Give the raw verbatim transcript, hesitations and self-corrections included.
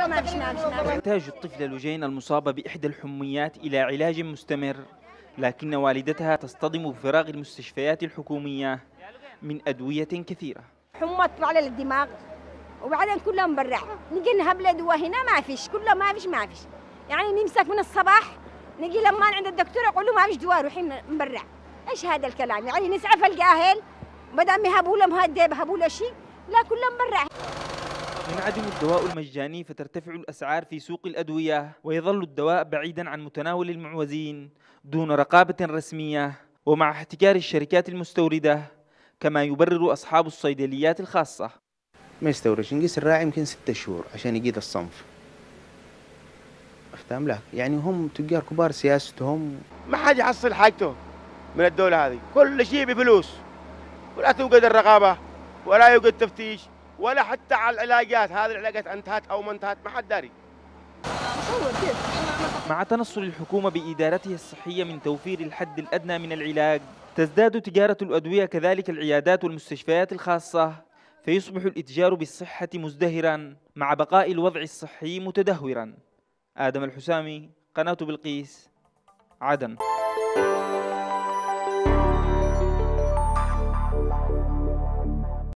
ما فيش ما فيش. يحتاج الطفل لجين المصابة بإحدى الحميات إلى علاج مستمر، لكن والدتها تصطدم بفراغ المستشفيات الحكومية من أدوية كثيرة. حمى تطلع على الدماغ وبعدين كلها مبرع، نجي نهب له دواء هنا ما فيش، كله ما فيش ما فيش، يعني نمسك من الصباح نجي لما عند الدكتور يقول له ما فيش دواء روحي مبرع. ايش هذا الكلام؟ يعني نسعى في القاهل بدل ما يهبوا له مهدئ بهبوا له شيء، لا كله مبرع. ينعدم الدواء المجاني فترتفع الأسعار في سوق الأدوية، ويظل الدواء بعيدا عن متناول المعوزين دون رقابة رسمية ومع احتكار الشركات المستوردة، كما يبرر أصحاب الصيدليات الخاصة. ما يستوردش، نقيس الراعي يمكن ستة شهور عشان يقيد الصنف. افتهم لك، يعني هم تجار كبار سياستهم ما حد يحصل حاجته من الدولة هذه، كل شيء بفلوس، ولا توجد الرقابة ولا يوجد تفتيش ولا حتى على العلاجات، هذه العلاجات انتهت أو ما انتهت ما حد داري. مع تنصل الحكومة بإدارتها الصحية من توفير الحد الأدنى من العلاج، تزداد تجارة الأدوية كذلك العيادات والمستشفيات الخاصة، فيصبح الإتجار بالصحة مزدهرا مع بقاء الوضع الصحي متدهورا. آدم الحسامي، قناة بلقيس، عدن.